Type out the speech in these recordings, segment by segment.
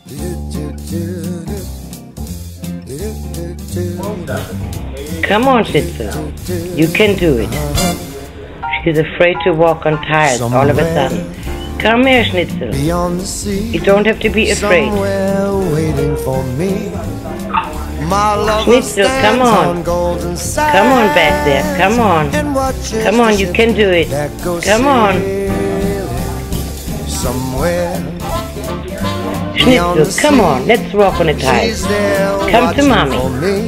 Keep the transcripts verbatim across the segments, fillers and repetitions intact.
Come on, Schnitzel. You can do it. She's afraid to walk on tiles all of a sudden. Come here, Schnitzel. You don't have to be afraid. Schnitzel, come on. Come on back there. Come on. Come on, you can do it. Come on. Schnitzel, come on. Let's walk on the tiles. Come to mommy.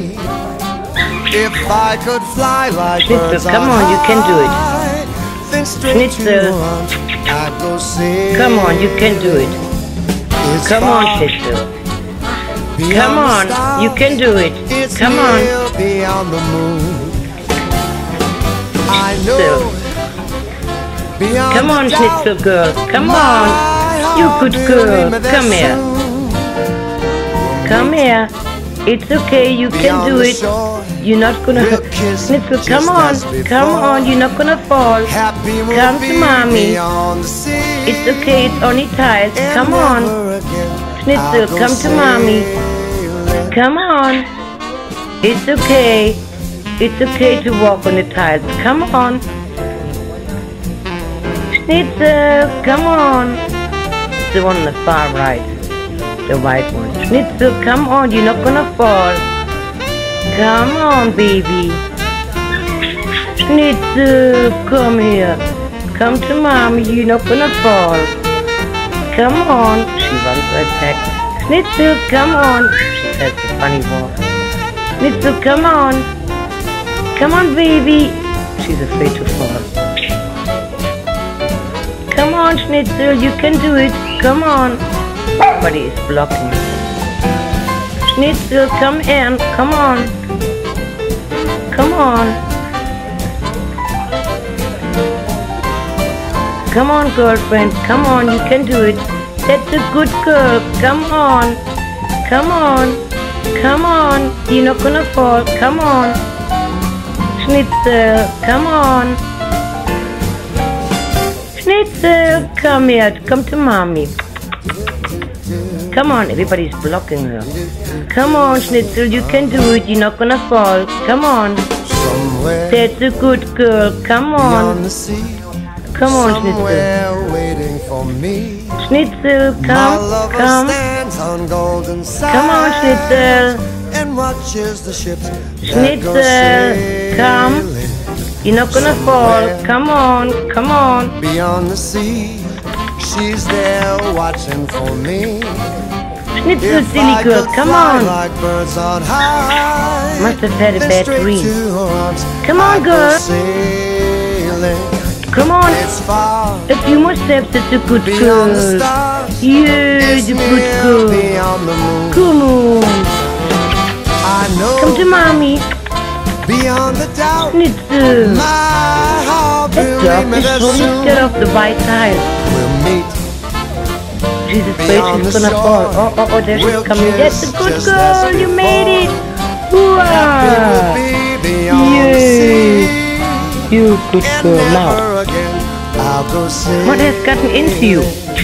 Schnitzel, come on, you can do it. Schnitzel, come on, you can do it. Come on, Schnitzel. Come on, you can do it. Come on. Schnitzel. Come on, Schnitzel girl. Come on. You good girl. Come here. Come here. It's okay, you can do it. You're not gonna hurt. Schnitzel, come on. Come on, you're not gonna fall. Come to mommy. It's okay, it's only tiles. Come on. Schnitzel, come to mommy. Come on. It's okay. It's okay to walk on the tiles. Come on. Schnitzel, come on. It's the one on the far right. The white one. Schnitzel, come on, you're not gonna fall. Come on, baby. Schnitzel, come here. Come to mommy, you're not gonna fall. Come on. She runs right back. Schnitzel, come on. She has a funny walk. Schnitzel, come on. Come on, baby. She's afraid to fall. Come on, Schnitzel, you can do it. Come on. Somebody is blocking. Schnitzel, come in. Come on. Come on. Come on, girlfriend. Come on, you can do it. That's a good girl. Come on. Come on. Come on. You're not gonna fall. Come on. Schnitzel, come on. Schnitzel, come here. Come to mommy. Come on, everybody's blocking her. Come on, Schnitzel, you can do it. You're not gonna fall. Come on. That's a good girl. Come on. Come on, Schnitzel. Schnitzel, come, come. Come on, Schnitzel. Schnitzel, come. You're not gonna fall. Come on, come on. Beyond the sea, she's there watching for me. Schnitzel, silly girl, come on. Must have had a bad dream. Come on, girl. Come on. A few more steps, it's a good girl. Yeah, it's a good girl. Come on. Come to mommy. Schnitzel. That dog is totally scared of the white tile. She's afraid she's gonna fall. Oh, oh, oh, there she's coming. That's a good girl. You made it. Hurrah! Yay! You good girl. Now, what has gotten into you?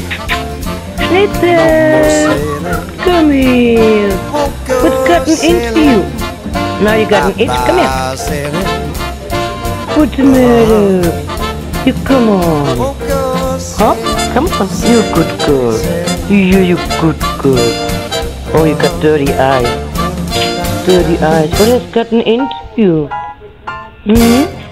Schnitzel! Come here. What's gotten into you? Now you got an itch. Come here. What's the matter? You come on. Huh? Come on. You good girl. You, you good girl. Oh, you got dirty eyes. Dirty eyes. What has gotten into you? Hmm?